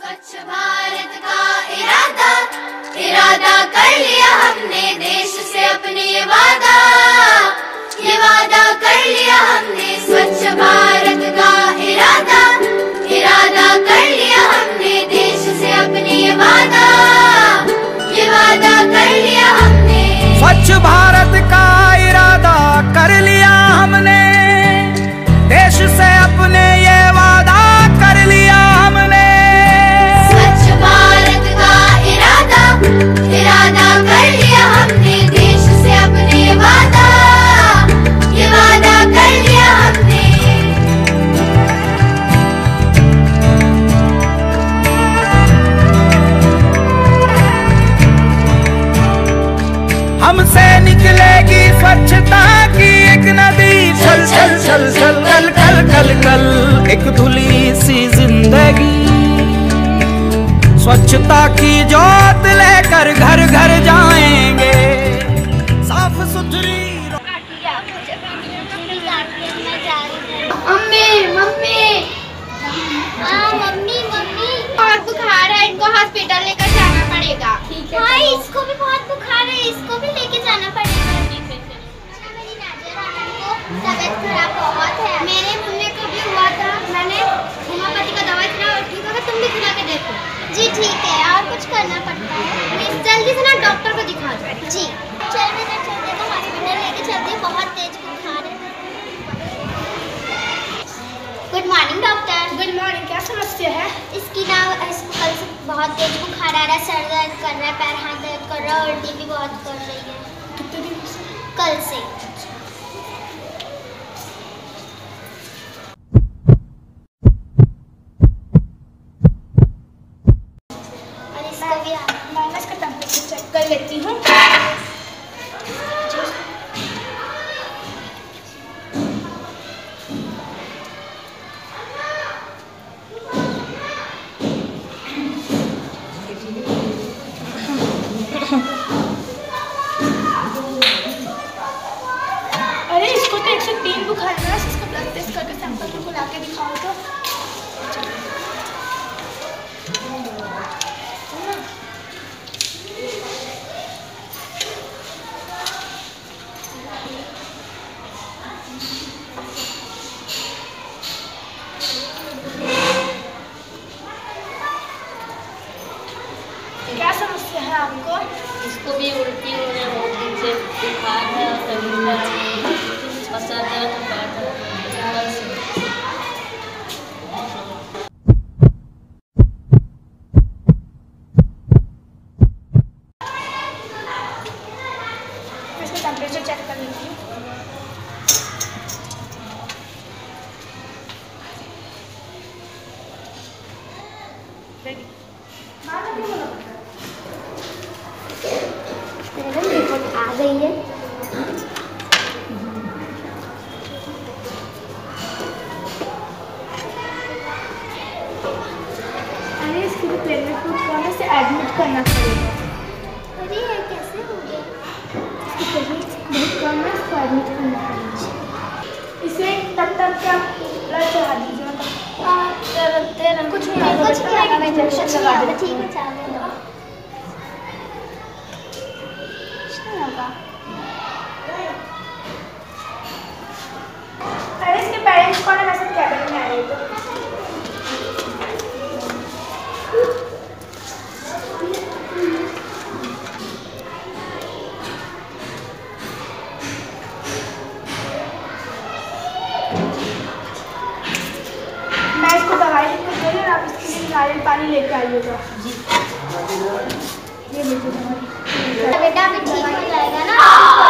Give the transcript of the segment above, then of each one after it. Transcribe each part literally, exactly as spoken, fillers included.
स्वच्छ भारत का इरादा इरादा कर लिया हमने, देश से अपने ये वादा ये वादा कर लिया हमने। स्वच्छ भारत का इरादा इरादा कर लिया हमने, देश से अपने ये वादा ये वादा कर लिया हमने। स्वच्छ भारत का इरादा कर लिया हमने, देश से अपने ये वादा कर लिया हमने। स्वच्छ भारत का इरादा इरादा कर लिया हमने, देश से अपने ये वादा ये वादा कर लिया हमने। हमसे निकलेगी स्वच्छता की एक नदी, चल चल चल चल कल कल कल कल एक धुली सी जिंदगी। स्वच्छता की जोत लेकर घर घर जाएंगे, साफ सुथरी। मम्मी मम्मी हाँ मम्मी मम्मी बहुत बुखार है, इनको हॉस्पिटल लेकर जाना पड़ेगा। हाँ इसको भी बहुत बुखार है, इसको भी लेके जाना पड़ेगा। मेरी नाज़िया रानी को तबीयत खराब बहुत है। मेरे मुन्ने को भी हुआ था, मैंने होम्योपैथी का दवा खिलाया, ठीक होगा तुम भी खिला के देखो। जी ठीक है, और कुछ करना पड़ता है। जल्दी से ना डॉक्टर को दिखा दो। जी चल बेटा चल, देखो हॉस्पिटल लेके चलती है, बहुत तेज बुखार है। Good morning doctor. Good morning, क्या समस्या है? इसकी ना इसको कल से बहुत तेज बुखार आ रहा है, सर दर्द कर रहा है, पैर हाथ दर्द कर रहा है, उल्टी भी बहुत कर रही है। कितने दिन से? कल से। और इसको भी मैं इसका टेम्परेचर चेक कर लेती हूँ। अरे इसको तो एक सौ तीन बुखार है, इसका ब्लड टेस्ट करके सैंपल को ला के दिखाओ तो। क्या समस्या है आपको? इसको भी उल्टी हो रही है, बहुत दिन से बुखार है और तबीयत और सर दर्द पैर दर्द से। मैं इसका टेम्परेचर चेक कर लेती हूँ। रिपोर्ट आ गई है। अरे इसकी तो प्लेटलेट बहुत कम है, इसे एडमिट करना पड़ेगा। अरे ये कैसे हो गया? इसकी प्लेटलेट बहुत कम है, इसको एडमिट करना पड़ेगा। इसे तब तक क्या ब्लड चढ़ा दीजिए, मतलब कुछ नहीं होगा, कुछ नहीं होगा, इंजेक्शन लगा दो। ठीक है चलो दो। अरे इसके पेरेंट्स कौन है? मैं सब कैबिन में आ रही हूँ। मैं इसको दवाई लिख के दे रही हूँ, आप इसके लिए नारियल पानी लेके आइएगा। जी ये लीजिए दवाई। बेटा अभी ठीक हो जाएगा ना?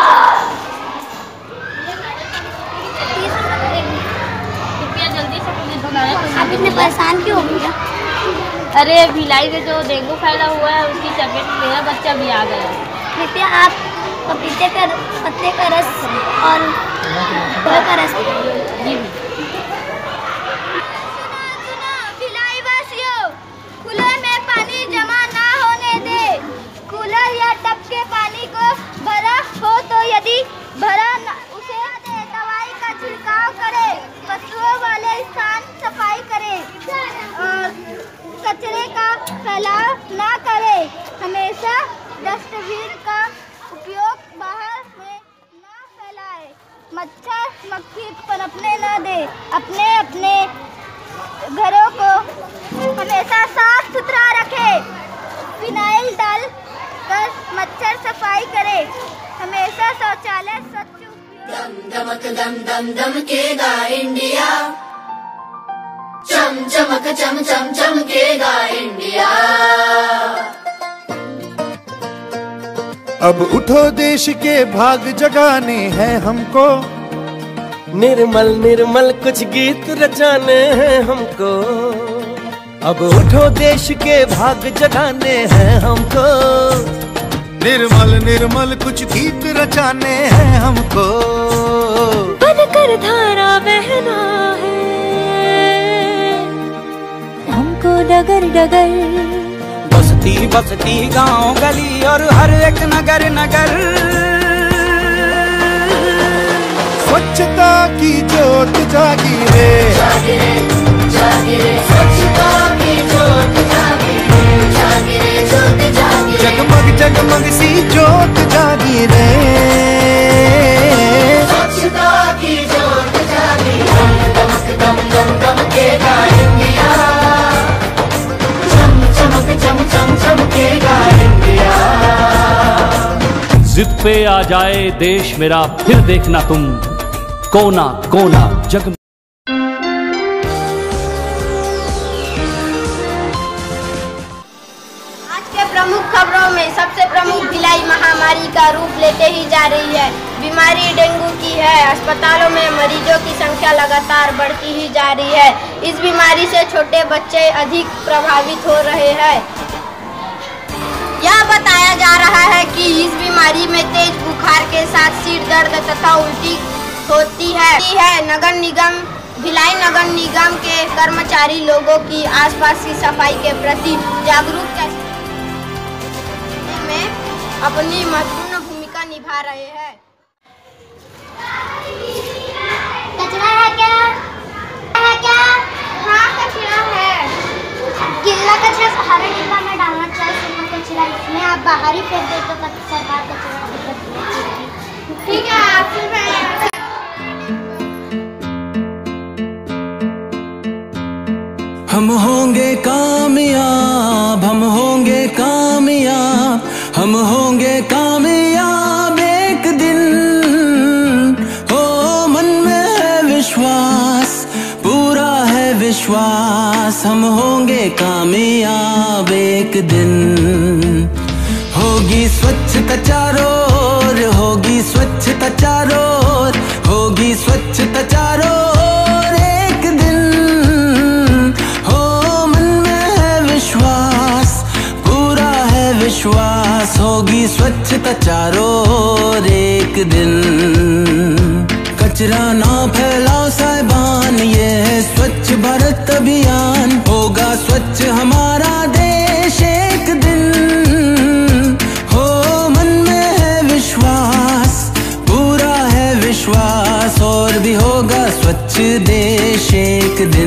कृपया जल्दी से पुलिस बुलाएं। आप इतने परेशान क्यों हो गया? अरे भिलाई में जो डेंगू फैला हुआ है उसकी चपेट में मेरा बच्चा भी आ गया। कृपया आप पपीते का पत्ते का रस और फल का रस जी भिलाई वासियों, खुले में पानी जमा ना होने दे। कूलर या टब के पानी को भरा हो तो यदि भरा न, उसे दे। दवाई का छिड़काव करे, पशुओं वाले स्थान सफाई करे और कचरे का फैलाव ना करे। हमेशा डस्टबिन का उपयोग बाहर में ना फैलाए। मच्छर मक्खी पनपने ना दे। अपने अपने घरों को हमेशा साफ सुथरा रखे। फिनाइल डाल कर मच्छर सफाई करे। हमेशा शौचालय स्वच्छ उपयोग। दम दमक दम दम दमकेगा इंडिया, चम चमक चम चम चमकेगा इंडिया। अब उठो देश के भाग जगाने हैं हमको, निर्मल निर्मल कुछ गीत रचाने हैं हमको। अब उठो देश के भाग जगाने हैं हमको, निर्मल निर्मल कुछ गीत रचाने हैं हमको। बनकर धारा बहना है हमको डगर डगर। बस्ती बस्ती गांव गली और हर एक नगर नगर स्वच्छता की जोत जागी रे, जागी रे जागी रे, स्वच्छता की जोत जागी रे, जागी रे जोत जागी रे। जगमग जगमग सी जोत जागी रे, स्वच्छता की जोत जागी रे। दम दमक दम दम दमकेगा इंडिया, चम चमक चम चम चमकेगा इंडिया। जिद पे आ जाए देश मेरा फिर देखना तुम, कोना कोना जग। आज के प्रमुख खबरों में सबसे प्रमुख भिलाई महामारी का रूप लेते ही जा रही है। बीमारी डेंगू की है। अस्पतालों में मरीजों की संख्या लगातार बढ़ती ही जा रही है। इस बीमारी से छोटे बच्चे अधिक प्रभावित हो रहे हैं। यह बताया जा रहा है कि इस बीमारी में तेज बुखार के साथ सिर दर्द तथा उल्टी होती है। नगर निगम भिलाई नगर निगम के कर्मचारी लोगों की आसपास की सफाई के प्रति जागरूक करने में अपनी महत्वपूर्ण भूमिका निभा रहे हैं। कचरा है क्या? है क्या? हाँ कचरा है। गीला कचरा हरे डिब्बा में डालना चाहिए। सूखा कचरा इसमें आप बाहर ही फेंक दे तो सरकार कचरा ठीक है। आपसे मैं हम होंगे कामयाब, हम होंगे कामयाब, हम होंगे कामयाब एक दिन। हो मन में है विश्वास, पूरा है विश्वास, हम होंगे कामयाब एक दिन। होगी स्वच्छता चारों ओर, होगी स्वच्छता चारों ओर, होगी स्वच्छता चारों ओर एक दिन। हो मन में है विश्वास, पूरा है विश्वास, होगी स्वच्छता चारों ओर एक दिन। कचरा ना फैलाओ साहिबान, ये है स्वच्छ भारत अभियान। होगा स्वच्छ हमारा देश एक दिन। हो मन में है विश्वास, पूरा है विश्वास, और भी होगा स्वच्छ देश एक दिन।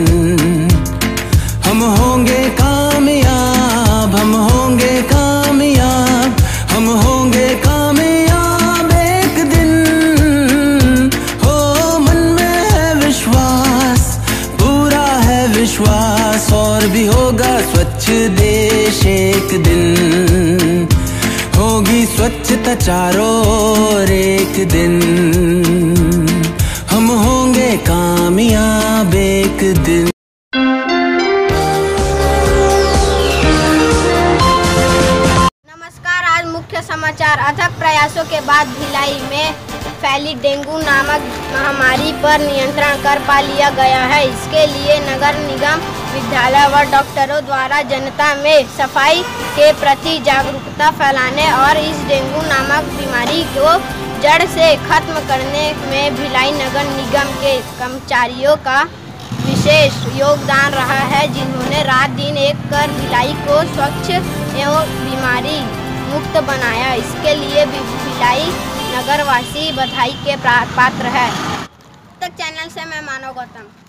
हम होंगे कामयाब, हम होंगे कामयाब, हम होंगे कामयाब एक दिन। हो मन में है विश्वास, पूरा है विश्वास, और भी होगा स्वच्छ देश एक दिन। होगी स्वच्छता चारों ओर एक दिन। हम होंगे कामयाब एक दिन। नमस्कार, आज मुख्य समाचार। अथक प्रयासों के बाद भिलाई में फैली डेंगू नामक महामारी पर नियंत्रण कर पा लिया गया है। इसके लिए नगर निगम, विद्यालय व डॉक्टरों द्वारा जनता में सफाई के प्रति जागरूकता फैलाने और इस डेंगू नामक बीमारी को जड़ से खत्म करने में भिलाई नगर निगम के कर्मचारियों का विशेष योगदान रहा है, जिन्होंने रात दिन एक कर भिलाई को स्वच्छ एवं बीमारी मुक्त बनाया। इसके लिए भिलाई नगरवासी बधाई के पात्र है। तक चैनल से मैं मानव गौतम।